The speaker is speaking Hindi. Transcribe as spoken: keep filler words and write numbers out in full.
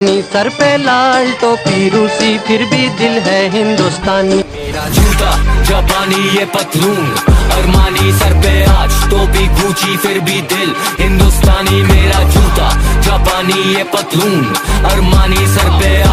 सर पे लाल टोपी रूसी फिर भी दिल है हिंदुस्तानी। मेरा जूता जापानी ये पतलून अरमानी, सर पे आज टोपी गुची फिर भी दिल हिंदुस्तानी। मेरा जूता जापानी ये पतलून अरमानी, सर पे